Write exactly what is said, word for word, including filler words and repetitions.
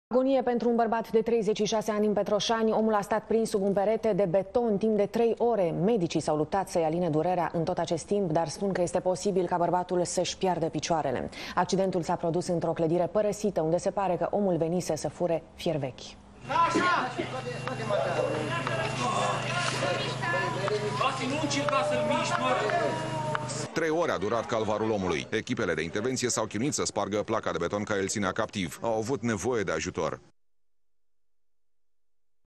Agonie pentru un bărbat de treizeci și șase ani din Petroșani. Omul a stat prins sub un perete de beton timp de trei ore. Medicii s-au luptat să-i aline durerea în tot acest timp, dar spun că este posibil ca bărbatul să-și piardă picioarele. Accidentul s-a produs într-o clădire părăsită, unde se pare că omul venise să fure fier vechi. Trei ore a durat calvarul omului. Echipele de intervenție s-au chinuit să spargă placa de beton care îl ținea captiv. Au avut nevoie de ajutor.